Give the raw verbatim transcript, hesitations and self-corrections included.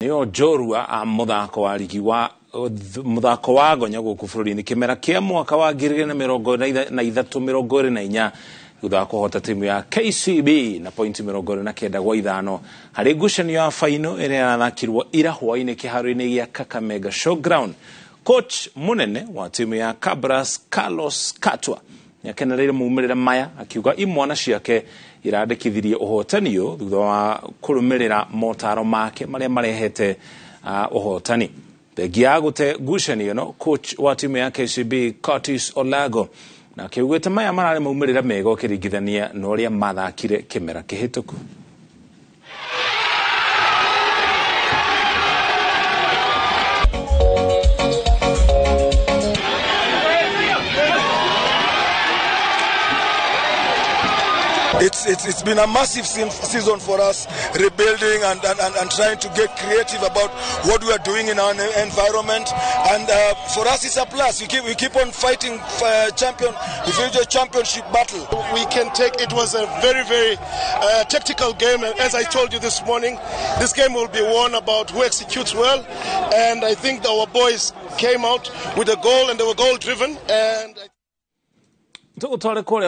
Nio jorua a muthako wa ligi wa muthako wa gonya gũkũ bũrũri-inĩ kĩmera kĩa mwaka wa ngiri igĩrĩ na mĩrongo na ithatũ mĩrongo ĩrĩ na inya thutha wa kũhota timu ya K C B na pointi mĩrongo ĩrĩ na kenda gwa ithano harĩ ngucanio ya faino ĩrĩa yathakirwo ira hwaĩ-inĩ kĩharo-inĩ gĩa Kakamega Showground. Coach munene wa timu ya Kabras Carlos Katwa nĩakenereire maumĩrĩra maya akiuga imwana ciake irandĩkithirie ũhotani ũyũ thutha wa kũrũmĩrĩra motaro make marĩa marehete ũhotani. Thengia gũte ngucanio ĩno, coach wa timu ya K C B Curtis Olago na akiugĩte maya mararĩ maumĩrĩra mega ũkĩringithania na ũrĩa mathakire kĩmera kĩhĩtũku. It's, it's, it's been a massive season for us, rebuilding and, and, and, and trying to get creative about what we are doing in our environment. And uh, for us, it's a plus. We keep, we keep on fighting uh, champion, the future championship battle. We can take, it was a very, very uh, tactical game. As I told you this morning, this game will be won about who executes well. And I think our boys came out with a goal and they were goal driven. And